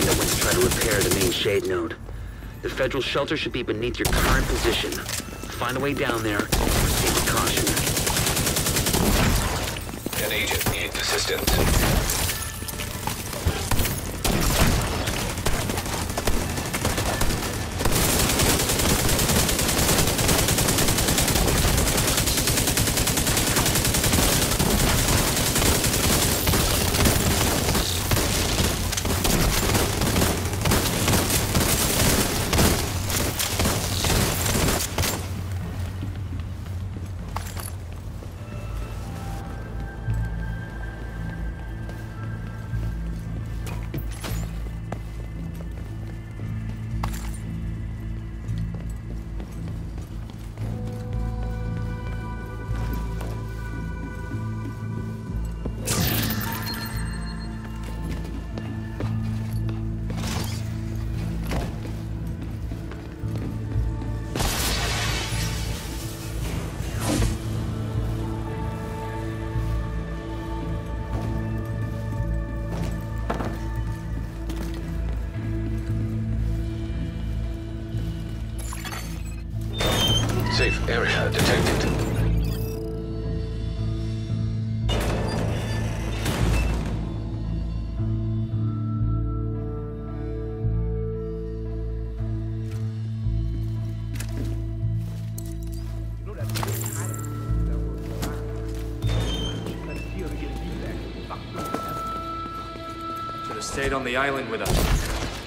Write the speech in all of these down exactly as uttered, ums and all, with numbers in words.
that went to try to repair the main shade node. The Federal shelter should be beneath your current position. Find a way down there and proceed with caution. An agent needs assistance. Safe area detected. Should have stayed on the island with us.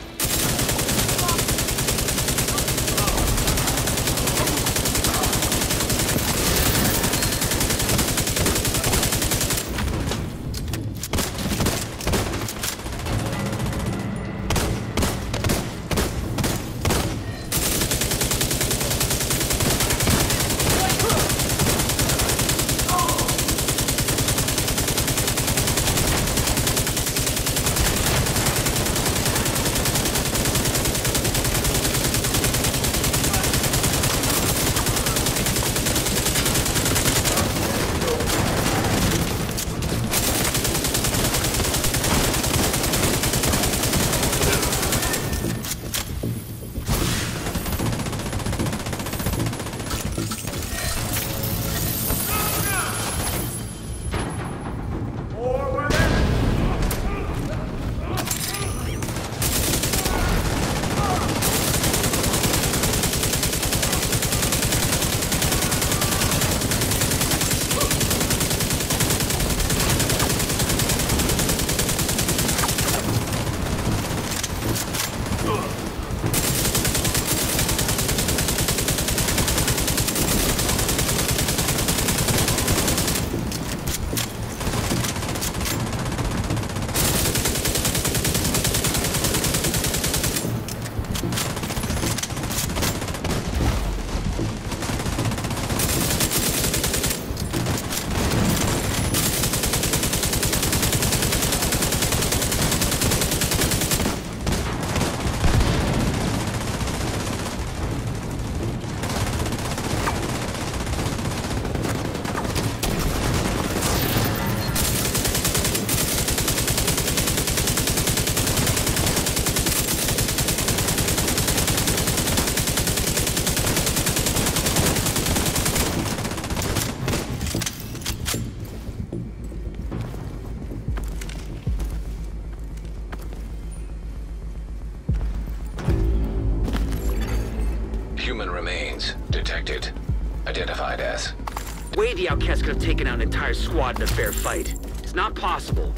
Human remains detected. Identified as. Way the outcast could have taken out an entire squad in a fair fight. It's not possible.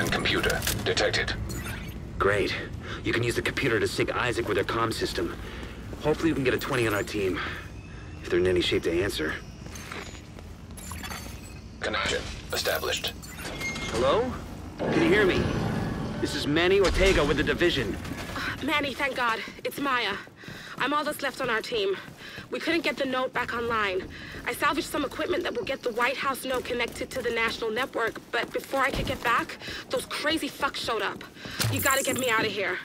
computer detected. Great. You can use the computer to sync Isaac with their comm system. Hopefully we can get a twenty on our team. If they're in any shape to answer. Connection established. Hello? Can you hear me? This is Manny Ortega with the Division. Manny, thank God. It's Maya. I'm all that's left on our team. We couldn't get the node back online. I salvaged some equipment that will get the White House node connected to the national network, but before I could get back, those crazy fucks showed up. You gotta get me out of here.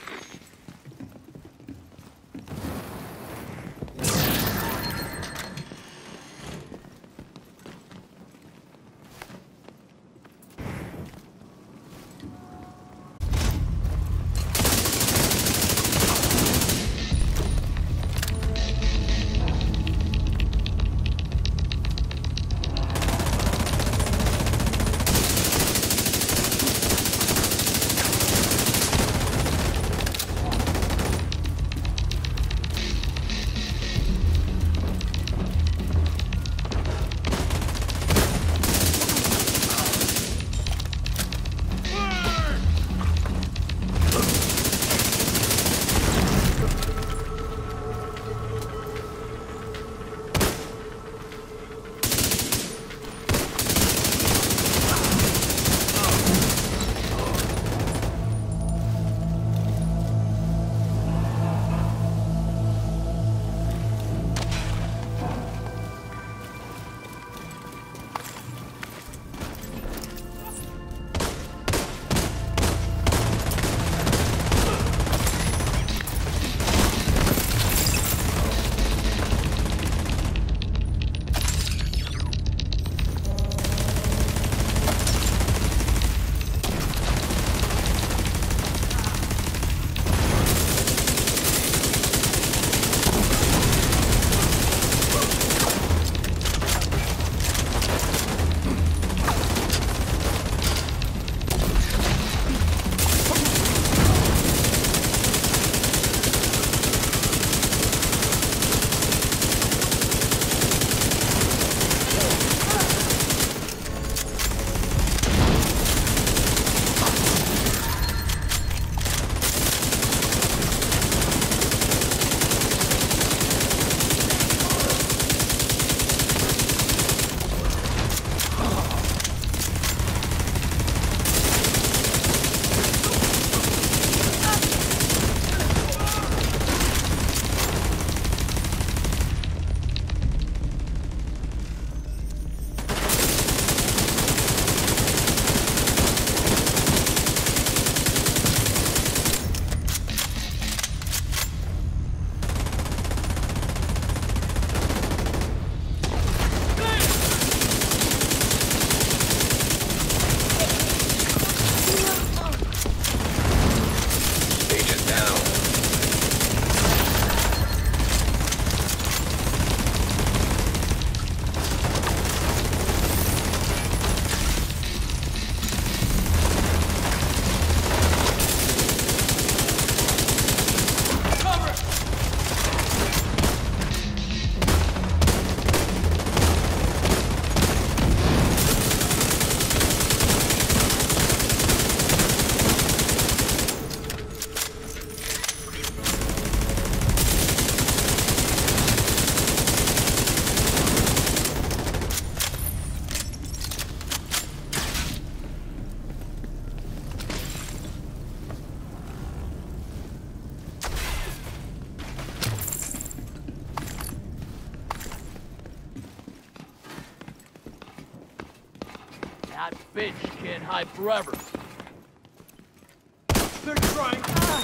That bitch can't hide forever. They're trying. Ah!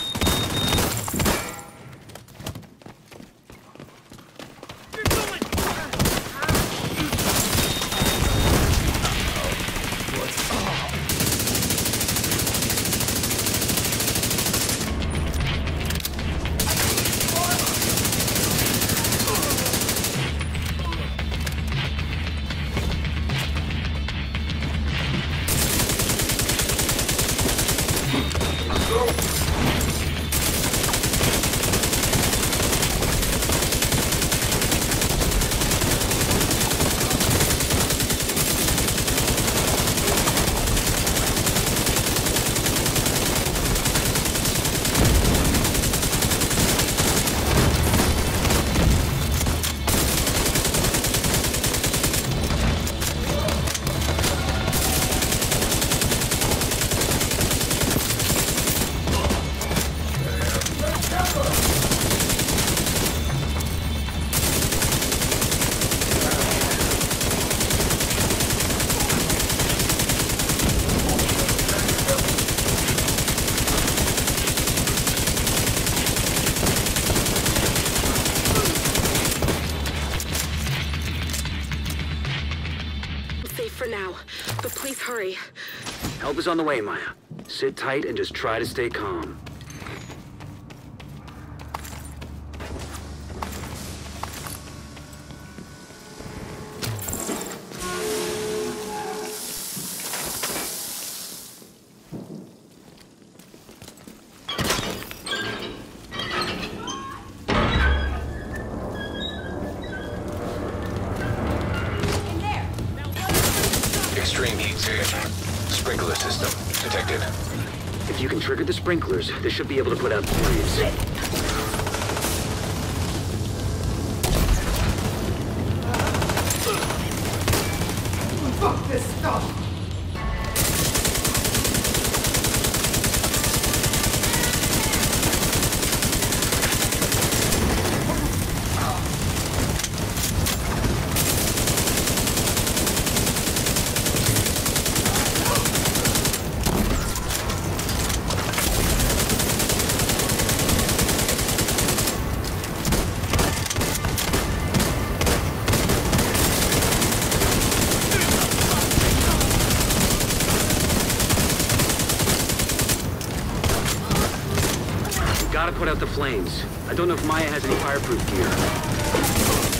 You're going. What's up? Go! safe for now, but please hurry. Help is on the way, Maya. Sit tight and just try to stay calm. Extreme heat signature. Sprinkler system detected. If you can trigger the sprinklers, they should be able to put out flames. Fuck this stuff! Gotta put out the flames. I don't know if Maya has any fireproof gear.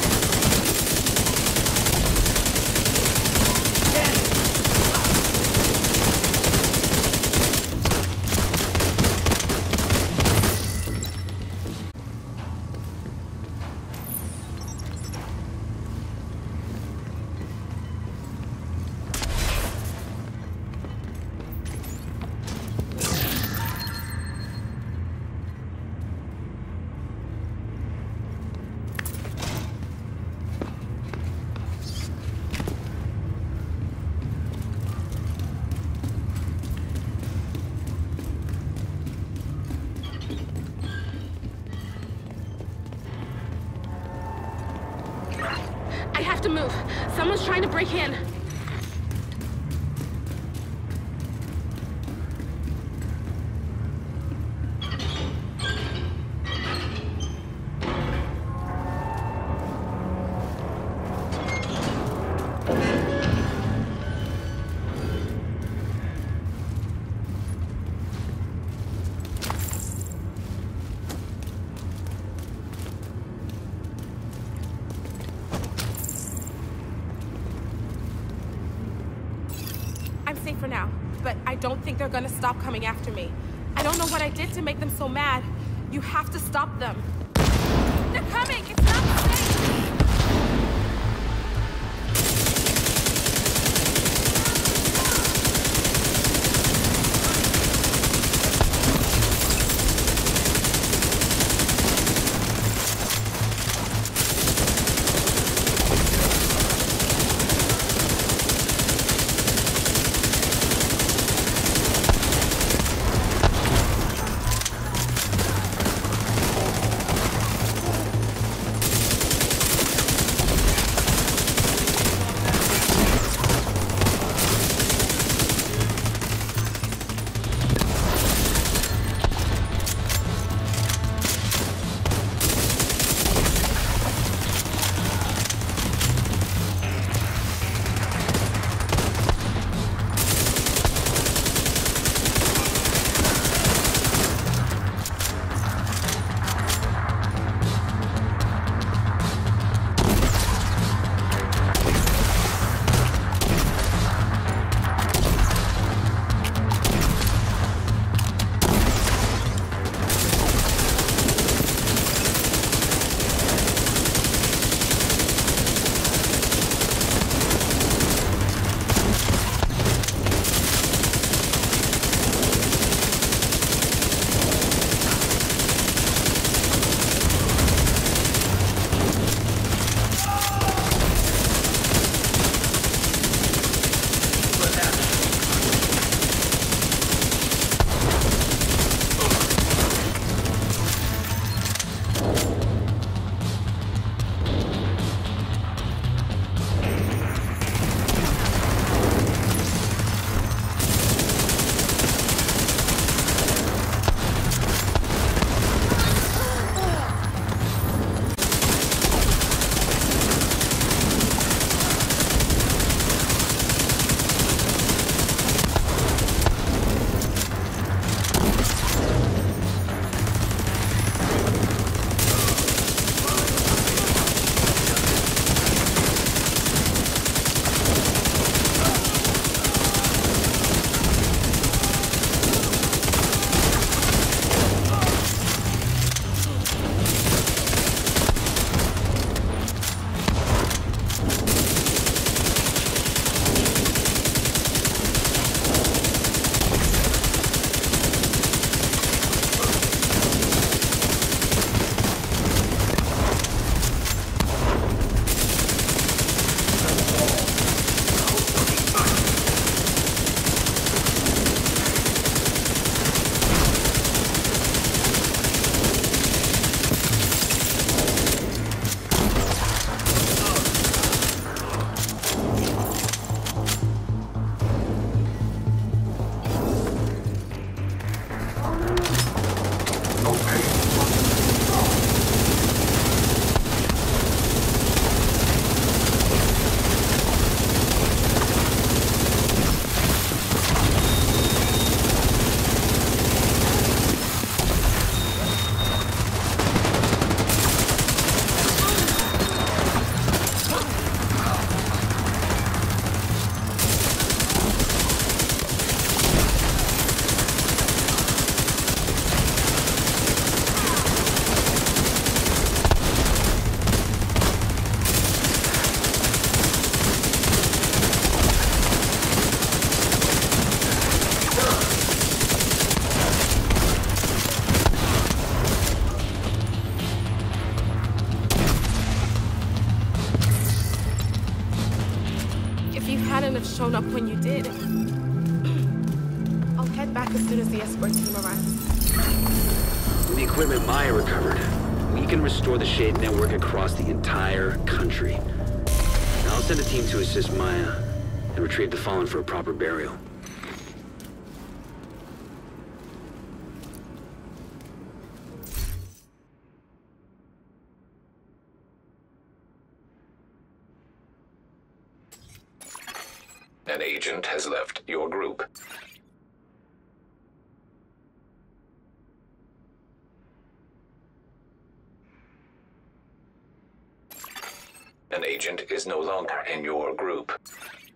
I have to move. Someone's trying to break in. I'm safe for now, but I don't think they're gonna stop coming after me. I don't know what I did to make them so mad. You have to stop them. They're coming! It's not safe! if you hadn't have shown up when you did. I'll head back as soon as the escort team arrives. With the equipment Maya recovered, we can restore the Shade network across the entire country. Now I'll send a team to assist Maya and retrieve the fallen for a proper burial. An agent has left your group. An agent is no longer in your group.